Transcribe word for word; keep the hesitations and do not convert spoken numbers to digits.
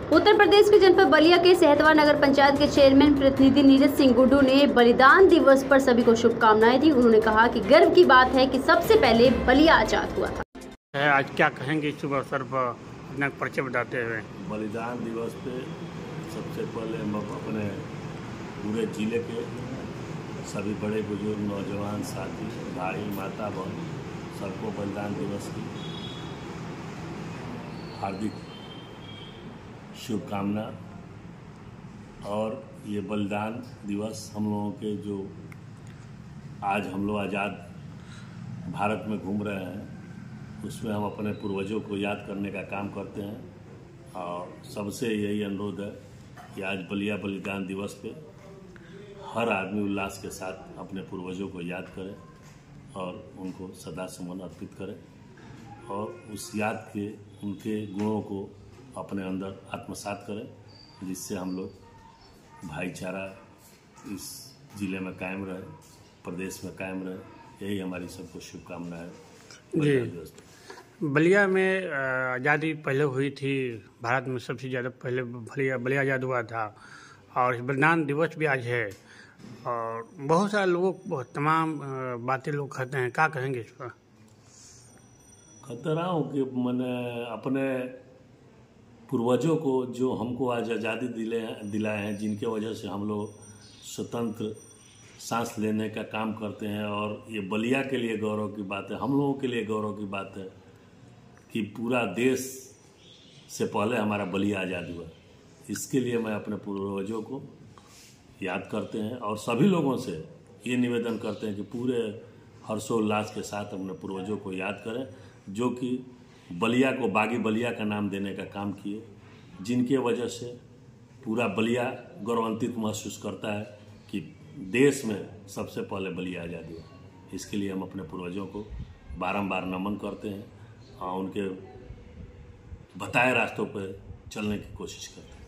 उत्तर प्रदेश के जनपद बलिया के सहतवा नगर पंचायत के चेयरमैन प्रतिनिधि नीरज सिंह गुड्डू ने बलिदान दिवस पर सभी को शुभकामनाएं दी। उन्होंने कहा कि गर्व की बात है कि सबसे पहले बलिया आजाद हुआ था। आज क्या कहेंगे शुभ अवसर पर अपना परिचय बताते हुए? बलिदान दिवस पे सबसे पहले हम अपने पूरे जिले के सभी बड़े बुजुर्ग, नौजवान, साथी, भाई, माता, बहन सबको बलिदान दिवस की हार्दिक शुभकामना। और ये बलिदान दिवस हम लोगों के जो आज हम लोग आज़ाद भारत में घूम रहे हैं, उसमें हम अपने पूर्वजों को याद करने का काम करते हैं। और सबसे यही अनुरोध है कि आज बलिया बलिदान दिवस पे हर आदमी उल्लास के साथ अपने पूर्वजों को याद करे और उनको सदा सुमन अर्पित करे और उस याद के उनके गुणों को अपने अंदर आत्मसात करें, जिससे हम लोग भाईचारा इस जिले में कायम रहे, प्रदेश में कायम रहे। यही हमारी सबको शुभकामना है। जी, बलिया में आज़ादी पहले हुई थी, भारत में सबसे ज़्यादा पहले बलिया बलिया आज़ाद हुआ था और बलिदान दिवस भी आज है। और बहुत सारे लोगों तमाम बातें लोग कहते हैं, क्या कहेंगे इस पर? कहते रहा हूँ कि मैंने अपने पूर्वजों को जो हमको आज आज़ादी दिले दिलाए हैं, जिनके वजह से हम लोग स्वतंत्र सांस लेने का काम करते हैं। और ये बलिया के लिए गौरव की बात है, हम लोगों के लिए गौरव की बात है कि पूरा देश से पहले हमारा बलिया आज़ाद हुआ। इसके लिए मैं अपने पूर्वजों को याद करते हैं और सभी लोगों से ये निवेदन करते हैं कि पूरे हर्षोल्लास के साथ अपने पूर्वजों को याद करें, जो कि बलिया को बागी बलिया का नाम देने का काम किए, जिनके वजह से पूरा बलिया गौरवान्वित महसूस करता है कि देश में सबसे पहले बलिया आज़ाद हुआ। इसके लिए हम अपने पूर्वजों को बारंबार नमन करते हैं और उनके बताए रास्तों पर चलने की कोशिश करते हैं।